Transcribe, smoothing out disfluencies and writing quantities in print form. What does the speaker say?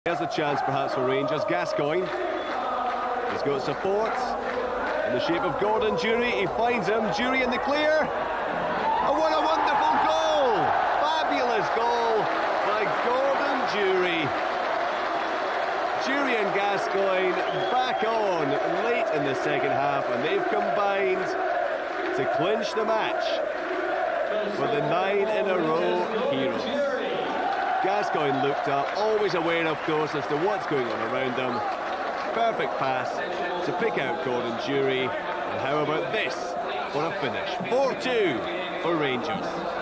Here's a chance perhaps for Rangers. Gascoigne. He's got support in the shape of Gordon Durie. He finds him. Durie in the clear. Oh, what a wonderful goal! Fabulous goal by Gordon Durie. Durie and Gascoigne back on late in the second half, and they've combined to clinch the match for the 9-in-a-row heroes. Gascoigne looked up, always aware, of course, as to what's going on around them. Perfect pass to pick out Gordon Durie. And how about this for a finish? 4-2 for Rangers.